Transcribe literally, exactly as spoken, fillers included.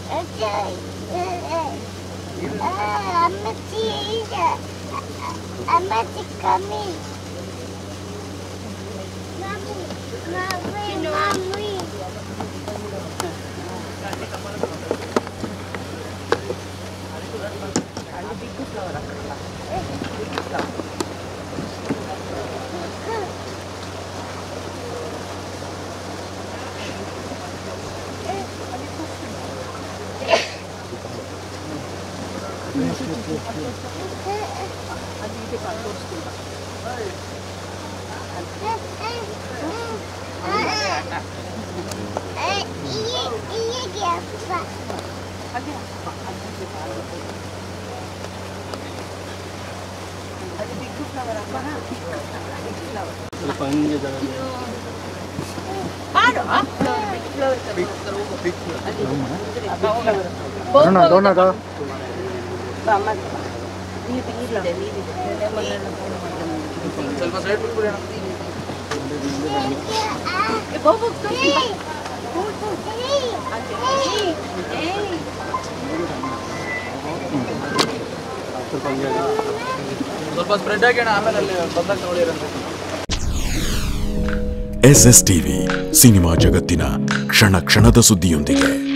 Ammatti kami. Mami, mami, mami. Dona, dona, dona. ಸ್ವಲ್ಪ side ಬಿಟ್ಬಿಡಿ ಅಣ್ಣ. ಸ್ವಲ್ಪ ಸ್ಪ್ರೆಡ್ ಆಗಿ ಅಣ್ಣ, ಆಮೇಲೆ ಅಲ್ಲಿ ಬಂದಾಗ ನೋಡಿರಂತೆ. ಎಸ್ ಎಸ್ ಟಿವಿ ಸಿನಿಮಾ ಜಗತ್ತಿನ ಕ್ಷಣ ಕ್ಷಣದ ಸುದ್ದಿಯೊಂದಿಗೆ.